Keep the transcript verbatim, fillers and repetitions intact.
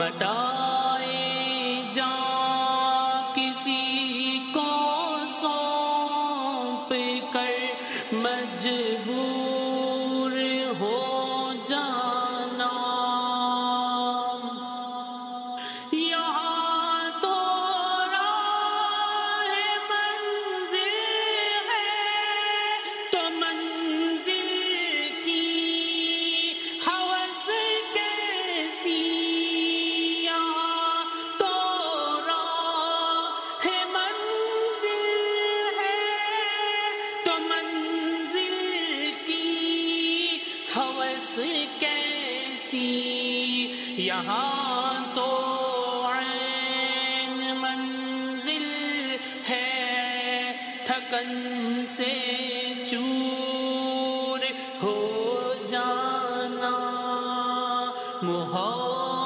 متاع جاں کسی کو سونپ کر مجبور ہو جانا، یہاں تو راہ منزل ہے تو منزل کی ہوس کیسی، یہاں تو راہ منزل ہے تو منزل کی ہوس کیسی، یہاں تو عین منزل ہے تھکن سے چور ہو جانا، محال